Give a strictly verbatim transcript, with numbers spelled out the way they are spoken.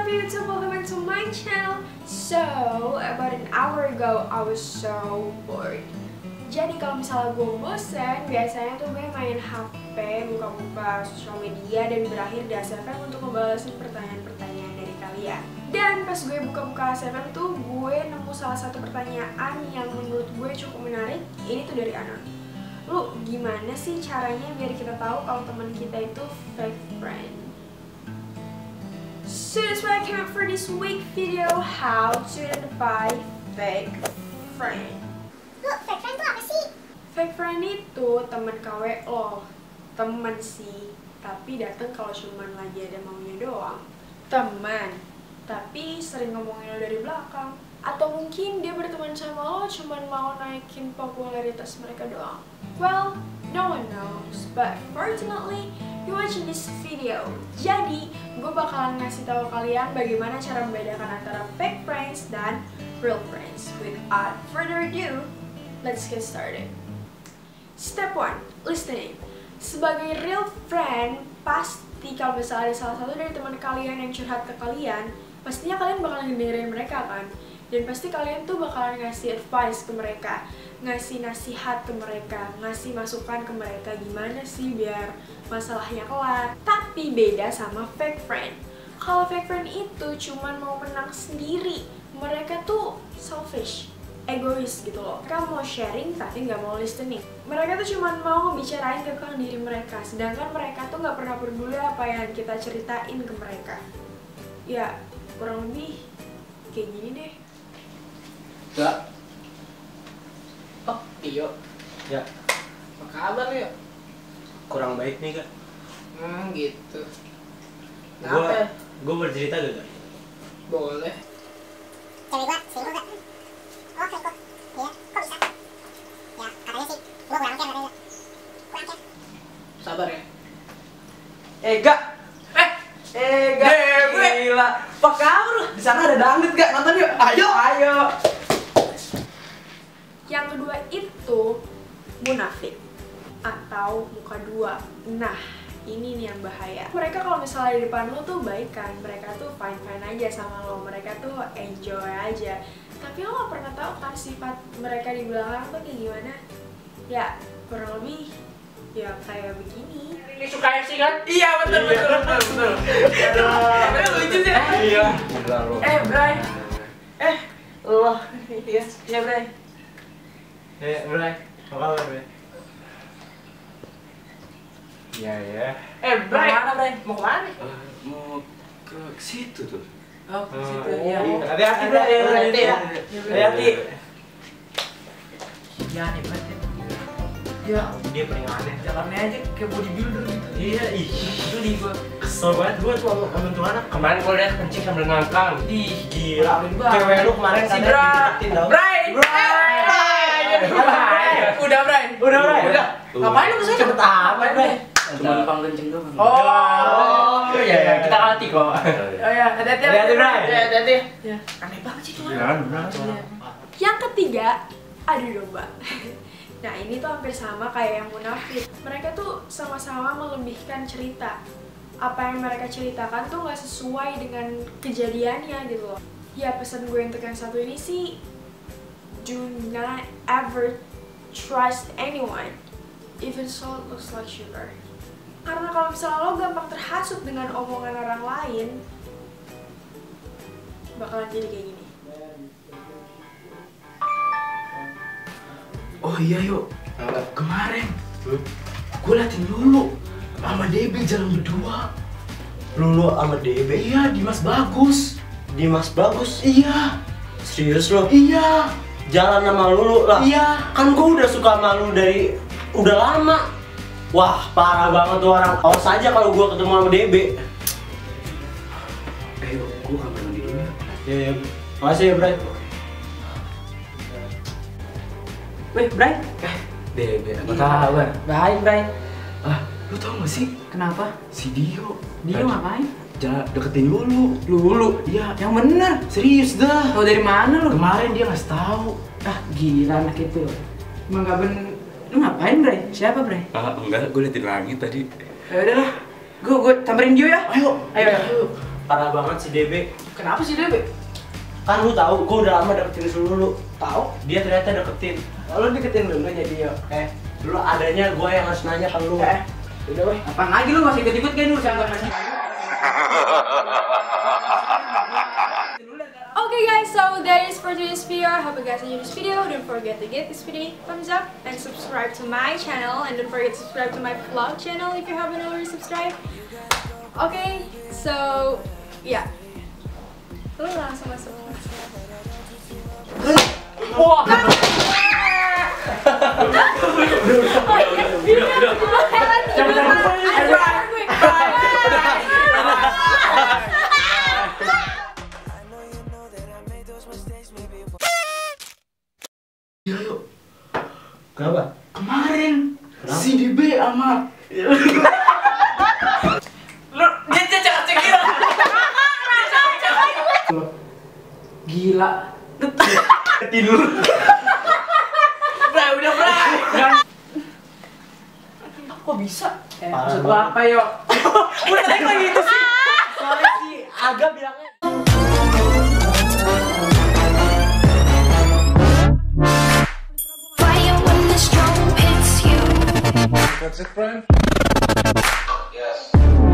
up YouTube? Welcome back to my channel. So, about an hour ago, I was so bored. Jadi kalau misalnya gue bosen, biasanya tuh gue main H P, buka-buka sosial media, dan berakhir di A S F M untuk ngebalesin pertanyaan-pertanyaan dari kalian. Dan pas gue buka-buka A S F M tuh, gue nemu salah satu pertanyaan yang menurut gue cukup menarik. Ini tuh dari Anon. Lu gimana sih caranya biar kita tahu kalau teman kita itu fake friend? So that's why I came up for this week video, how to identify fake friend. Lu, fake friend tuh apa sih? Fake friend itu teman K W lo, teman sih, tapi datang kalau cuman lagi ada maunya doang. Teman, tapi sering ngomongin lo dari belakang. Atau mungkin dia berteman sama lo cuman mau naikin popularitas mereka doang. Well, no one knows, but fortunately, you're watching this video. Jadi, gue bakalan ngasih tahu kalian bagaimana cara membedakan antara fake friends dan real friends. Without further ado, let's get started. Step one, listening. Sebagai real friend, pasti kalau misalnya ada salah satu dari teman kalian yang curhat ke kalian, pastinya kalian bakalan dengerin mereka kan? Dan pasti kalian tuh bakalan ngasih advice ke mereka, ngasih nasihat ke mereka, ngasih masukan ke mereka gimana sih biar masalahnya kelar. Tapi beda sama fake friend. Kalau fake friend itu cuman mau menang sendiri, mereka tuh selfish, egois gitu loh. Mereka mau sharing tapi nggak mau listening. Mereka tuh cuman mau ngebicarain tentang diri mereka, sedangkan mereka tuh nggak pernah peduli apa yang kita ceritain ke mereka. Ya, kurang lebih kayak gini deh. Gak. Oh, Tio. Ya. Apa kabar ya? Kurang baik nih kak. Hmm, gitu. Gua, Kenapa ya? Gue bercerita gak kak? Boleh. Cewek gua selingkuh gak? Oh, selingkuh? Iya, kok bisa? Ya, katanya sih, gua kurang care katanya. Kurang care. Sabar ya. Ega, Eh, Ega, Dewe. gila. Apa kabar lu? Di sana ada dangdut gak? Nonton yuk. Ayo, ayo. Yang kedua itu munafik atau muka dua. Nah, ini nih yang bahaya. Mereka kalau misalnya di depan lo tuh baik kan, mereka tuh fine-fine aja sama lo, mereka tuh enjoy aja. Tapi lo gak pernah tahu kan sifat mereka di belakang tuh kayak gimana. Ya, kurang lebih ya kayak begini. ini suka sih kan? Iya, betul betul betul betul. Aduh, lucu sih. Iya. Gila lo. Eh, Bray. Eh, lo. Iya, iya, Bray. Eh, Bray. Apa kabar, Bray? Iya ya. Eh, Bray. Mau kemana, Bray? Mau kemana? Uh, mau ke situ tuh. Oh, ke situ. Oh, Iya. hati-hati, Bray. Hati-hati ya. Hati-hati. Ya, nih, Bray. Ya, Dia paling aneh. jalannya aja kayak bodybuilder gitu. Iya, ih. Geli gua. Kesel banget gue tuh sama sama tuh anak. Kemarin gue lihat kencing sambil ngangkang. Ih, Gila. banget. Cewek lu kemarin Si katanya Bra. dideketin tau. Bray. Bray. Bray. Udah, Bray. Udah, Bray. Udah. Ngapain lu kesana? Cepet amat, Bray. Cuma numpang kencing doang. Oh, iya, iya. Kita hati kok. Oh ya, hati-hati. Hati-hati, Bray. Ya, hati-hati. Ya. Aneh banget sih tuh. Iya, benar. Yang ketiga, adu domba. Nah, ini tuh hampir sama kayak yang munafik. Mereka tuh sama-sama melebihkan cerita. Apa yang mereka ceritakan tuh nggak sesuai dengan kejadiannya gitu loh. Ya, pesan gue untuk yang satu ini sih, do not ever trust anyone, even salt looks like sugar. Karena kalau misalnya lo gampang terhasut dengan omongan orang lain, bakalan jadi kayak gini. Oh iya yuk. Kemarin gue liatin Lulu sama Debe jalan berdua. Lulu sama Debe. Iya, Dimas Bagus. Dimas Bagus. Iya. Serius lo? Iya. Jalan sama Lulu lah. Iya. Kan gue udah suka sama lu dari udah lama. Wah, parah banget tuh orang. Awas aja kalau gue ketemu sama Debe. Eh yuk, gue kamar mandi dulu ya. Ya, ya. Makasih ya, Bray. Weh, Bray. Eh, Debe, apa Iya. kabar? Baik, Bray. Ah, lu tau gak sih? Kenapa? Si Dio. Dia Tadi ngapain? Jalan deketin Lulu. Lulu. Iya. Yang bener. Serius dah. Tahu dari mana lu? Kemarin dia ngasih tahu. Ah, gila anak itu. Emang gak bener. Lu ngapain, Bray? Siapa, Bray? Ah, enggak, gue liatin langit tadi. Ya udahlah. Gue gue samperin Dio ya. Ayo. Ayo, ayo. Ayo. parah banget si D B. Kenapa sih Debe? Kan lu tahu, gue udah lama deketin si Lulu. Tahu? Dia ternyata deketin. Lo deketin dulu jadi yo. Eh, dulu adanya gue yang harus nanya ke lu. Eh, udah weh. Apaan lagi lu masih ikut-ikut kan urusan gue masih. Okay guys, so that is for today's video. I hope you guys enjoyed this video. Don't forget to give this video a thumbs up and subscribe to my channel, and don't forget to subscribe to my vlog channel if you haven't already subscribed. Okay, so yeah. Lu langsung masuk. Wah. Oh iya, udah, udah, Ya yuk. Kenapa? Kemarin Kenapa? si D B sama Lu dia dia cek cek gila. Gila. Tidur. Udah udah bray. Kok bisa? Eh, Parah maksud gua banget. apa yo? Udah tadi kok gitu sih. Soalnya si Aga bilangnya Fire when the storm hits you. That's it, friend? Yes.